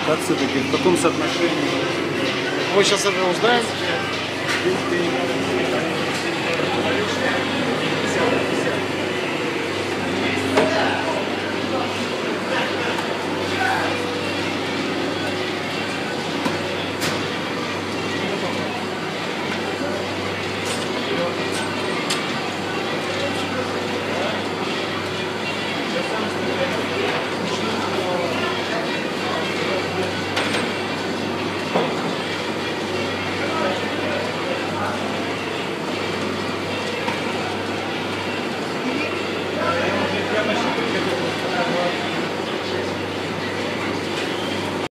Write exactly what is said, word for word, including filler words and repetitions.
Как все-таки, в каком соотношении? Мы сейчас это узнаем.